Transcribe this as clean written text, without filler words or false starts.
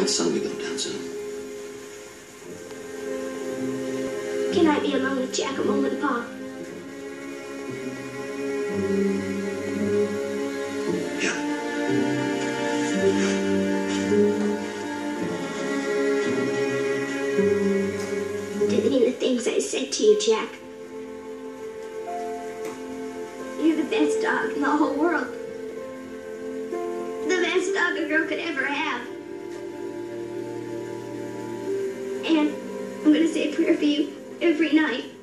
my son will be going down soon. Can I be alone with Jack a moment, Pa? Yeah. Didn't mean the things I said to you, Jack. You're the best dog in the whole world. The best dog a girl could ever have. And I'm gonna say a prayer for you every night.